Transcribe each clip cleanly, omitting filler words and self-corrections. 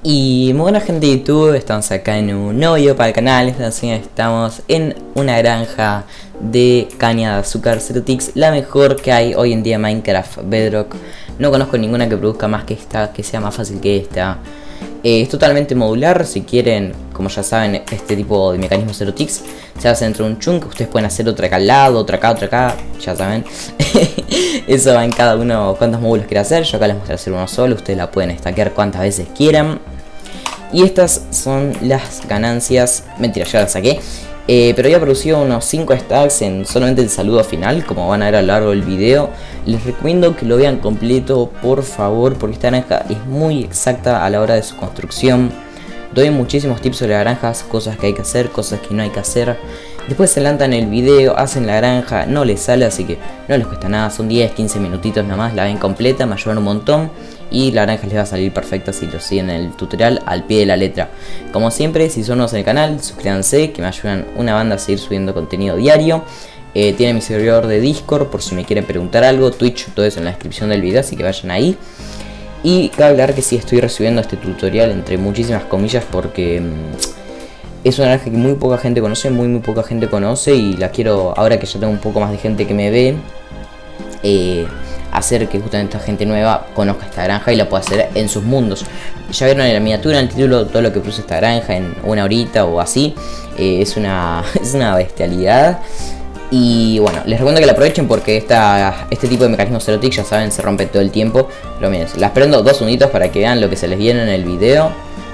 Y muy buena gente de YouTube, estamos acá en un nuevo video para el canal. Estamos en una granja de caña de azúcar Cerutix, la mejor que hay hoy en día en Minecraft Bedrock. No conozco ninguna que produzca más que esta, que sea más fácil que esta. Es totalmente modular. Si quieren, como ya saben, este tipo de mecanismo Cerutix se hace dentro de un chunk. Ustedes pueden hacer otra acá al lado, otra acá, ya saben. Eso va en cada uno cuántos módulos quiere hacer. Yo acá les mostré hacer uno solo, ustedes la pueden stackear cuantas veces quieran. Y estas son las ganancias. Mentira, ya las saqué. Pero ya producido unos 5 stacks en solamente el saludo final, como van a ver a lo largo del video. Les recomiendo que lo vean completo, por favor, porque esta granja es muy exacta a la hora de su construcción. Doy muchísimos tips sobre las granjas, cosas que hay que hacer, cosas que no hay que hacer. Después se adelantan el video, hacen la granja, no les sale, así que no les cuesta nada. Son 10-15 minutitos nada más, la ven completa, me ayudan un montón. Y la granja les va a salir perfecta si lo siguen en el tutorial al pie de la letra. Como siempre, si son nuevos en el canal, suscríbanse, que me ayudan una banda a seguir subiendo contenido diario. Tiene mi servidor de Discord por si me quieren preguntar algo, Twitch, todo eso en la descripción del video, así que vayan ahí. Y cabe hablar que sí estoy recibiendo este tutorial entre muchísimas comillas porque es una granja que muy poca gente conoce, muy poca gente conoce, y la quiero, ahora que ya tengo un poco más de gente que me ve, hacer que justamente esta gente nueva conozca esta granja y la pueda hacer en sus mundos. Ya vieron en la miniatura, en el título, todo lo que produce esta granja en una horita o así. Es una bestialidad. Y bueno, les recomiendo que la aprovechen porque este tipo de mecanismos Cerutix, ya saben, se rompe todo el tiempo. Pero miren, las prendo 2 segunditos para que vean lo que se les viene en el video.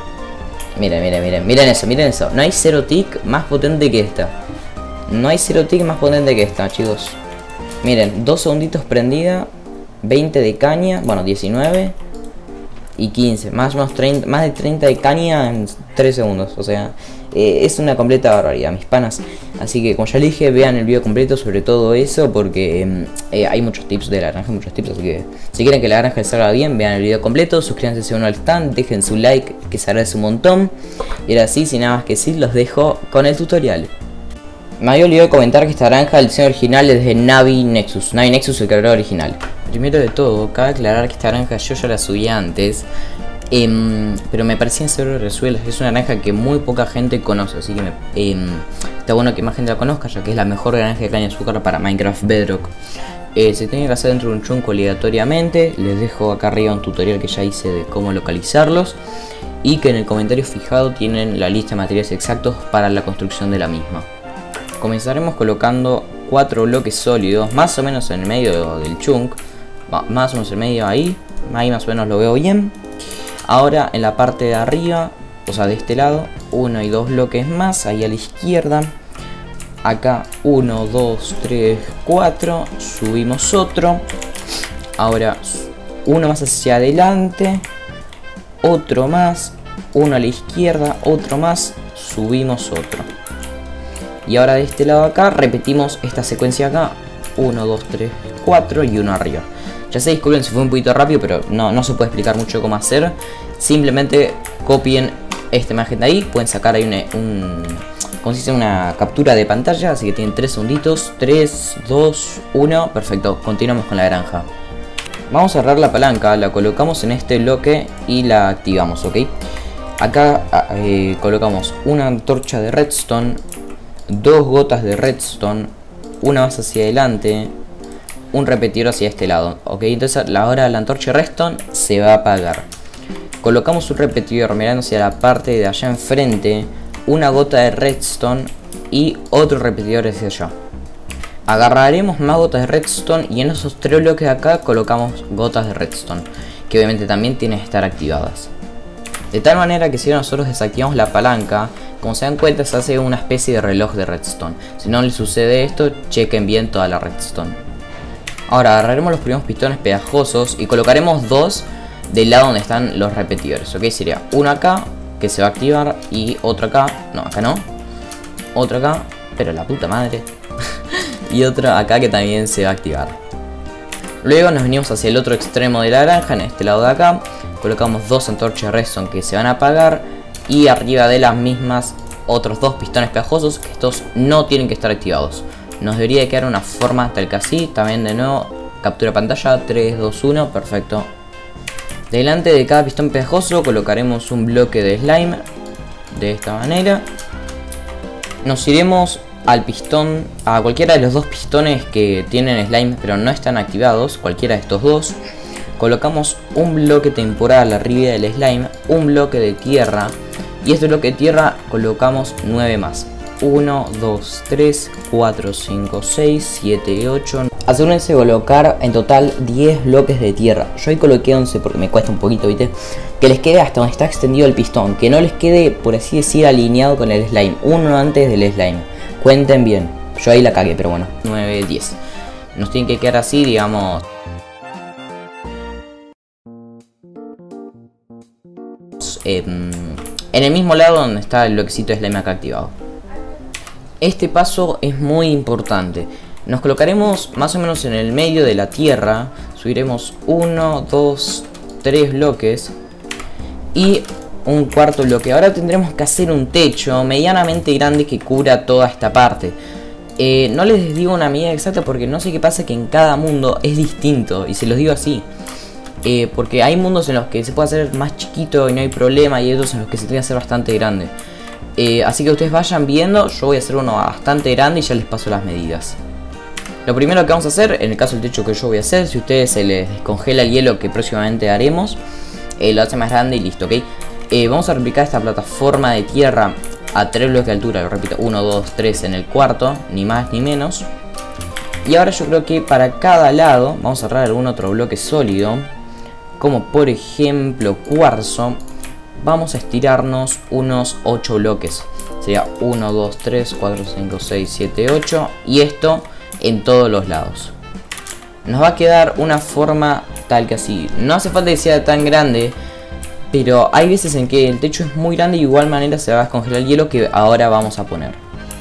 Miren eso. No hay Cerutix más potente que esta. No hay Cerutix más potente que esta, chicos. Miren, 2 segunditos prendida, 20 de caña, bueno, 19 y 15, más de 30 de caña en 3 segundos. O sea, es una completa barbaridad, mis panas. Así que, como ya les dije, vean el video completo sobre todo eso, porque hay muchos tips de la granja, así que si quieren que la granja les salga bien, vean el video completo, suscríbanse si no están, dejen su like, que se agradece un montón. Y ahora sí, sin nada más que decir, los dejo con el tutorial. Me había olvidado comentar que esta granja, el diseño original es de Navi Nexus, el creador original. Primero de todo, cabe aclarar que esta granja yo ya la subí antes, pero me parecía ser resuelta. Es una granja que muy poca gente conoce, así que está bueno que más gente la conozca, ya que es la mejor granja de caña de azúcar para Minecraft Bedrock. Se tiene que hacer dentro de un chunk obligatoriamente. Les dejo acá arriba un tutorial que ya hice de cómo localizarlos, y que en el comentario fijado tienen la lista de materiales exactos para la construcción de la misma. Comenzaremos colocando 4 bloques sólidos, más o menos en el medio del chunk, más o menos en el medio ahí más o menos lo veo bien. Ahora en la parte de arriba, o sea de este lado, 1 y 2 bloques más, ahí a la izquierda. Acá 1, 2, 3, 4, subimos otro. Ahora uno más hacia adelante, otro más, uno a la izquierda, otro más, subimos otro. Y ahora de este lado acá repetimos esta secuencia acá, 1, 2, 3, 4 y uno arriba. Ya sé, disculpen si fue un poquito rápido, pero no se puede explicar mucho cómo hacer. Simplemente copien esta imagen de ahí, pueden sacar ahí consiste en una captura de pantalla, así que tienen 3 segunditos, 3, 2, 1, perfecto, continuamos con la granja. Vamos a cerrar la palanca, la colocamos en este bloque y la activamos, ¿ok? Acá colocamos una antorcha de redstone, 2 gotas de redstone, una más hacia adelante, un repetidor hacia este lado, ok. Entonces ahora la antorcha de redstone se va a apagar. Colocamos un repetidor mirando hacia la parte de allá enfrente, una gota de redstone y otro repetidor hacia allá. Agarraremos más gotas de redstone y en esos 3 bloques de acá colocamos gotas de redstone, que obviamente también tienen que estar activadas. De tal manera que si nosotros desactivamos la palanca, como se dan cuenta, se hace una especie de reloj de redstone. Si no les sucede esto, chequen bien toda la redstone. Ahora agarraremos los primeros pistones pegajosos y colocaremos 2 del lado donde están los repetidores, ok. Sería uno acá, que se va a activar, y otro acá, no, acá no, otro acá, pero la puta madre, y otro acá que también se va a activar. Luego nos venimos hacia el otro extremo de la granja, en este lado de acá, colocamos 2 antorchas de redstone que se van a apagar, y arriba de las mismas otros 2 pistones pegajosos, que estos no tienen que estar activados. Nos debería de quedar una forma tal que así. También de nuevo, captura pantalla, 3, 2, 1, perfecto. Delante de cada pistón pegajoso colocaremos un bloque de slime. De esta manera. Nos iremos al pistón, a cualquiera de los dos pistones que tienen slime pero no están activados, cualquiera de estos dos. Colocamos un bloque temporal arriba del slime, un bloque de tierra, y este bloque de tierra colocamos 9 más. 1, 2, 3, 4, 5, 6, 7, 8. Asegúrense de colocar en total 10 bloques de tierra. Yo ahí coloqué 11 porque me cuesta un poquito, ¿viste? Que les quede hasta donde está extendido el pistón, que no les quede, por así decir, alineado con el slime, uno antes del slime. Cuenten bien, yo ahí la cagué, pero bueno. 9, 10. Nos tienen que quedar así, digamos. En el mismo lado donde está el bloquecito de slime acá activado. Este paso es muy importante. Nos colocaremos más o menos en el medio de la tierra. Subiremos 1, 2, 3 bloques. Y un cuarto bloque. Ahora tendremos que hacer un techo medianamente grande que cubra toda esta parte. No les digo una medida exacta porque no sé qué pasa, que en cada mundo es distinto. Y se los digo así. Porque hay mundos en los que se puede hacer más chiquito y no hay problema, y otros en los que se tiene que hacer bastante grande. Así que ustedes vayan viendo. Yo voy a hacer uno bastante grande y ya les paso las medidas. Lo primero que vamos a hacer, en el caso del techo que yo voy a hacer, si a ustedes se les descongela el hielo que próximamente haremos, lo hace más grande y listo, ¿ok? Vamos a replicar esta plataforma de tierra a 3 bloques de altura. Lo repito, 1, 2, 3 en el cuarto, ni más ni menos. Y ahora yo creo que para cada lado vamos a cerrar algún otro bloque sólido, como por ejemplo cuarzo. Vamos a estirarnos unos 8 bloques. Sería 1, 2, 3, 4, 5, 6, 7, 8. Y esto en todos los lados. Nos va a quedar una forma tal que así. No hace falta que sea tan grande, pero hay veces en que el techo es muy grande y de igual manera se va a descongelar el hielo, que ahora vamos a poner.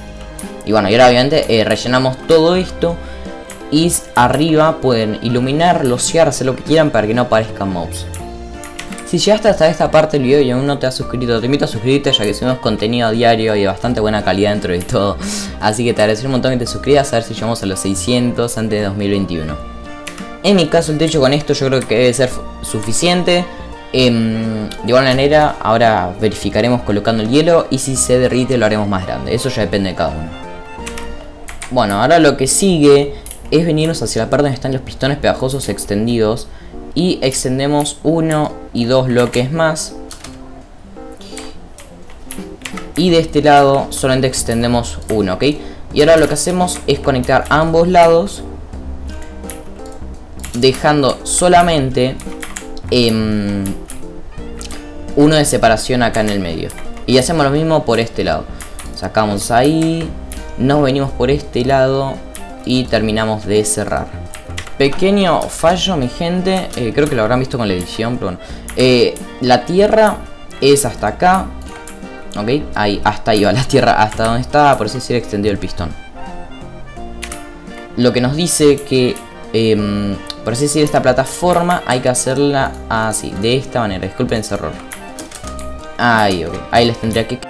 Y bueno, y ahora obviamente rellenamos todo esto. Y arriba pueden iluminar, losear, hacer lo que quieran para que no aparezcan mobs. Si llegaste hasta esta parte del video y aún no te has suscrito, te invito a suscribirte, ya que subimos contenido a diario y de bastante buena calidad dentro de todo. Así que te agradecería un montón que te suscribas, a ver si llegamos a los 600 antes de 2021. En mi caso el techo con esto yo creo que debe ser suficiente. De igual manera ahora verificaremos colocando el hielo, y si se derrite lo haremos más grande. Eso ya depende de cada uno. Bueno, ahora lo que sigue es venirnos hacia la parte donde están los pistones pegajosos extendidos. Y extendemos 1 y 2 bloques más. Y de este lado solamente extendemos 1, ¿ok? Y ahora lo que hacemos es conectar ambos lados, dejando solamente uno de separación acá en el medio. Y hacemos lo mismo por este lado. Sacamos ahí, nos venimos por este lado y terminamos de cerrar. Pequeño fallo, mi gente, creo que lo habrán visto con la edición, pero bueno. La tierra es hasta acá, ok, ahí, hasta ahí va la tierra, hasta donde está, por así decir, extendido el pistón. Lo que nos dice que, por así decir, esta plataforma hay que hacerla así, de esta manera. Disculpen ese error. Ahí, ok, ahí les tendría que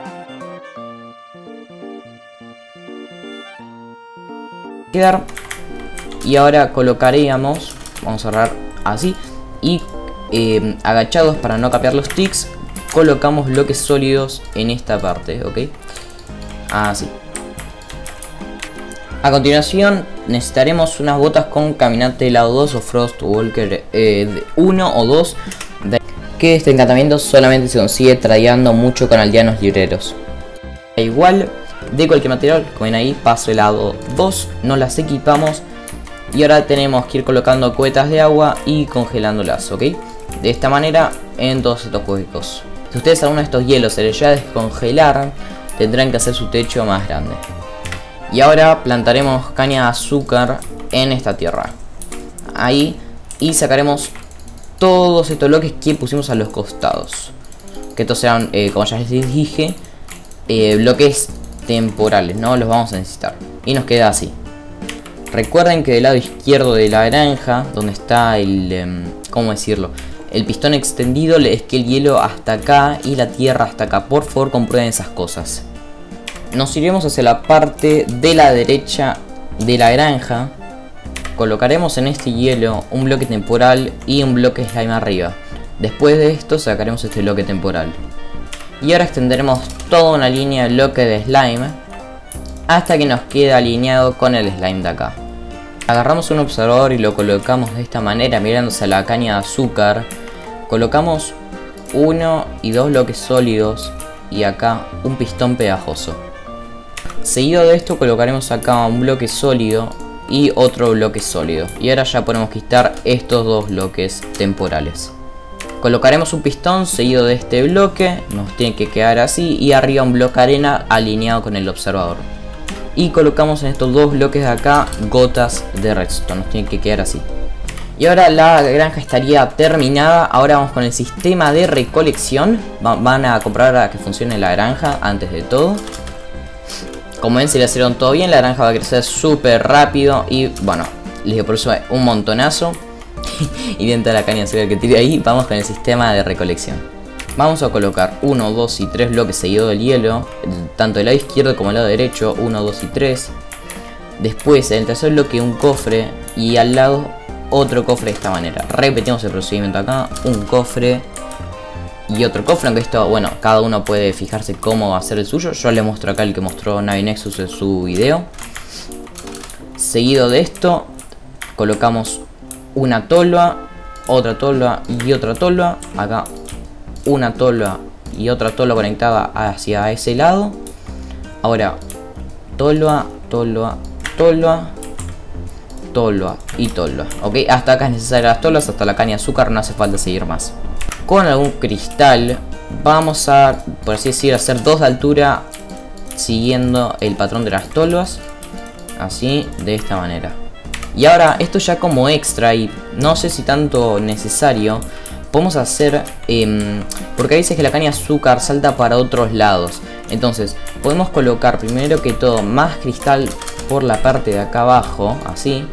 quedar. Y ahora colocaríamos, vamos a cerrar así, y agachados para no capear los ticks, colocamos bloques sólidos en esta parte, ok, así. A continuación necesitaremos unas botas con caminante lado 2 o Frost Walker 1 o 2, que este encantamiento solamente se consigue tradeando mucho con aldeanos libreros. Igual, de cualquier material, como ven ahí, paso el lado 2, nos las equipamos. Y ahora tenemos que ir colocando cubetas de agua y congelándolas, ¿ok? De esta manera en todos estos huecos. Si ustedes a alguno de estos hielos se les llega a descongelar, tendrán que hacer su techo más grande. Y ahora plantaremos caña de azúcar en esta tierra. Ahí. Y sacaremos todos estos bloques que pusimos a los costados. Que estos serán, como ya les dije, bloques temporales, ¿no? Los vamos a necesitar. Y nos queda así. Recuerden que del lado izquierdo de la granja, donde está el, ¿cómo decirlo? El pistón extendido, es que el hielo hasta acá y la tierra hasta acá. Por favor, comprueben esas cosas. Nos iremos hacia la parte de la derecha de la granja. Colocaremos en este hielo un bloque temporal y un bloque slime arriba. Después de esto sacaremos este bloque temporal. Y ahora extenderemos toda una línea de bloque de slime hasta que nos quede alineado con el slime de acá. Agarramos un observador y lo colocamos de esta manera mirándose a la caña de azúcar. Colocamos 1 y 2 bloques sólidos y acá un pistón pegajoso. Seguido de esto colocaremos acá un bloque sólido y otro bloque sólido. Y ahora ya podemos quitar estos dos bloques temporales. Colocaremos un pistón seguido de este bloque, nos tiene que quedar así, y arriba un bloque arena alineado con el observador. Y colocamos en estos dos bloques de acá gotas de redstone, nos tiene que quedar así. Y ahora la granja estaría terminada. Ahora vamos con el sistema de recolección. Van a comprobar a que funcione la granja antes de todo. Como ven, si le hicieron todo bien, la granja va a crecer súper rápido. Y bueno, les digo por eso un montonazo. Y dentro de la caña de azúcar que tiré ahí, vamos con el sistema de recolección. Vamos a colocar 1, 2 y 3 bloques seguidos del hielo, tanto del lado izquierdo como del lado derecho, 1, 2 y 3. Después en el tercer bloque un cofre y al lado otro cofre de esta manera. Repetimos el procedimiento acá, un cofre y otro cofre, aunque esto, bueno, cada uno puede fijarse cómo va a ser el suyo. Yo le muestro acá el que mostró Navinexus en su video. Seguido de esto colocamos una tolva, otra tolva y otra tolva. Acá una tolva y otra tolva conectada hacia ese lado. Ahora tolva, tolva, tolva, tolva y tolva. Ok, hasta acá es necesario las tolvas, hasta la caña de azúcar no hace falta seguir más. Con algún cristal vamos a, por así decir, hacer dos de altura siguiendo el patrón de las tolvas. Así, de esta manera. Y ahora, esto ya como extra y no sé si tanto necesario, podemos hacer, porque hay veces que la caña de azúcar salta para otros lados. Entonces, podemos colocar primero que todo más cristal por la parte de acá abajo, así.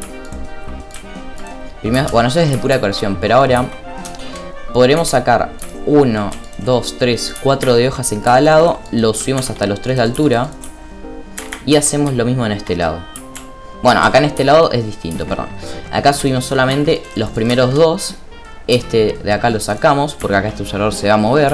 Primero, bueno, eso es de pura decoración, pero ahora podremos sacar 1, 2, 3, 4 de hojas en cada lado, lo subimos hasta los 3 de altura y hacemos lo mismo en este lado. Bueno, acá en este lado es distinto, perdón. Acá subimos solamente los primeros dos. Este de acá lo sacamos porque acá este observador se va a mover.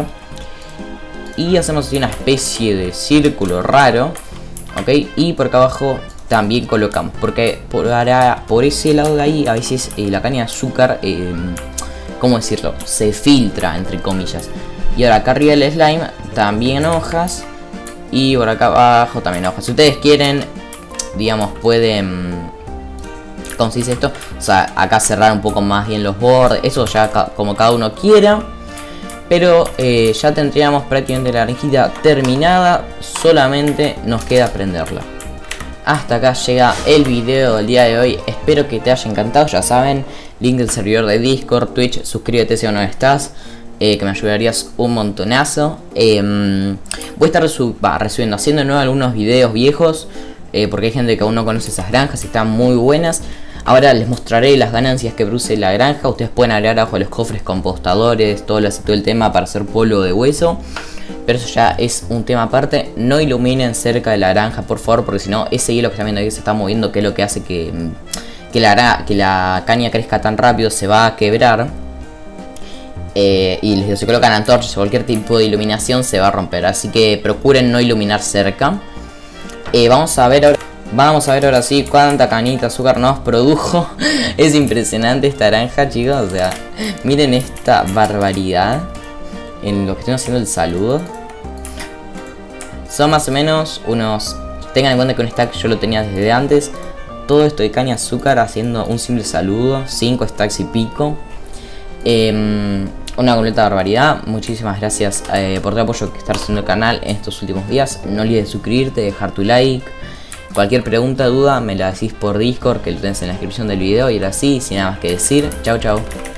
Y hacemos así una especie de círculo raro. Ok, y por acá abajo también colocamos. Porque por ese lado de ahí a veces la caña de azúcar, ¿cómo decirlo? Se filtra, entre comillas. Y ahora acá arriba del slime también hojas. Y por acá abajo también hojas. Si ustedes quieren, digamos, pueden, ¿cómo se dice esto? O sea, acá cerrar un poco más bien los bordes. Eso ya como cada uno quiera. Pero ya tendríamos prácticamente la granjita terminada. Solamente nos queda prenderla. Hasta acá llega el video del día de hoy. Espero que te haya encantado. Ya saben, link del servidor de Discord, Twitch. Suscríbete si aún no estás. Que me ayudarías un montonazo. Voy a estar resubiendo, haciendo de nuevo algunos videos viejos. Porque hay gente que aún no conoce esas granjas y están muy buenas. Ahora les mostraré las ganancias que produce la granja. Ustedes pueden agregar abajo los cofres compostadores, todo el tema para hacer polvo de hueso. Pero eso ya es un tema aparte. No iluminen cerca de la granja, por favor, porque si no, ese hielo que están viendo ahí se está moviendo, que es lo que hace que la caña crezca tan rápido, se va a quebrar. Y les digo, si colocan antorchas o cualquier tipo de iluminación, se va a romper. Así que procuren no iluminar cerca. Vamos a ver ahora sí cuánta cañita de azúcar nos produjo. Es impresionante esta granja, chicos. O sea, miren esta barbaridad. En lo que estoy haciendo el saludo. Son más o menos unos... Tengan en cuenta que un stack yo lo tenía desde antes. Todo esto de caña de azúcar haciendo un simple saludo. 5 stacks y pico. Una completa barbaridad. Muchísimas gracias por tu apoyo que estás haciendo el canal en estos últimos días. No olvides suscribirte, dejar tu like. Cualquier pregunta, duda, me la decís por Discord, que lo tenés en la descripción del video. Y ahora sí, sin nada más que decir, chau chau.